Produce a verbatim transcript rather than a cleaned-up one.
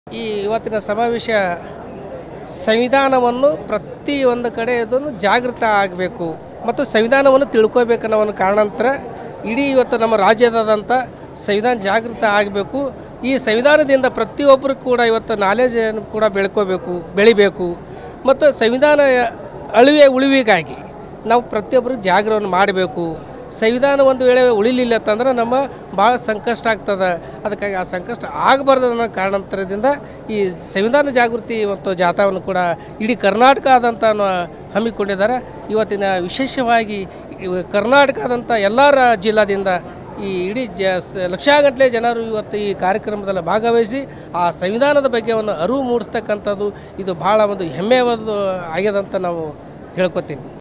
ಈ ಇವತ್ತಿನ ಸಮಾವೇಶ ಸಂವಿಧಾನವನ್ನು ಪ್ರತಿಯೊಂದು ಕಡೆ ಇದನ್ನು ಜಾಗೃತ ಆಗಬೇಕು ಮತ್ತು ಸಂವಿಧಾನವನ್ನು ತಿಳ್ಕೋಬೇಕನ್ನೋ ಒಂದು ಕಾರಣಾಂತರ ಇಡೀ ಇವತ್ತು ನಮ್ಮ ರಾಜ್ಯದಾದಂಥ ಸಂವಿಧಾನ ಜಾಗೃತ ಆಗಬೇಕು. ಈ ಸಂವಿಧಾನದಿಂದ ಪ್ರತಿಯೊಬ್ಬರು ಕೂಡ ಇವತ್ತು ನಾಲೆಜನ್ನು ಕೂಡ ಬೆಳ್ಕೋಬೇಕು ಬೆಳಿಬೇಕು ಮತ್ತು ಸಂವಿಧಾನ ಅಳಿವೆ ಉಳಿವಿಗಾಗಿ ನಾವು ಪ್ರತಿಯೊಬ್ಬರು ಜಾಗರವನ್ನು ಮಾಡಬೇಕು. ಸಂವಿಧಾನ ಒಂದು ವೇಳೆ ಉಳಿಲಿಲ್ಲ ಅಂತಂದ್ರೆ ನಮ್ಮ ಭಾಳ ಸಂಕಷ್ಟ ಆಗ್ತದೆ. ಅದಕ್ಕಾಗಿ ಆ ಸಂಕಷ್ಟ ಆಗಬಾರ್ದು ಅನ್ನೋ ಕಾರಣಾಂತರದಿಂದ ಈ ಸಂವಿಧಾನ ಜಾಗೃತಿ ಮತ್ತು ಜಾಥಾವನ್ನು ಕೂಡ ಇಡೀ ಕರ್ನಾಟಕದಂತ ಹಮ್ಮಿಕೊಂಡಿದ್ದಾರೆ. ಇವತ್ತಿನ ವಿಶೇಷವಾಗಿ ಕರ್ನಾಟಕದಂಥ ಎಲ್ಲ ಜಿಲ್ಲಾದಿಂದ ಈ ಇಡೀ ಜ ಲಕ್ಷಗಟ್ಟಲೆ ಜನರು ಇವತ್ತು ಈ ಕಾರ್ಯಕ್ರಮದಲ್ಲಿ ಭಾಗವಹಿಸಿ ಆ ಸಂವಿಧಾನದ ಬಗ್ಗೆ ಒಂದು ಅರಿವು ಮೂಡಿಸ್ತಕ್ಕಂಥದ್ದು ಇದು ಭಾಳ ಒಂದು ಹೆಮ್ಮೆಯಾದ ಆಗ್ಯದಂತ ನಾವು ಹೇಳ್ಕೊತೀನಿ.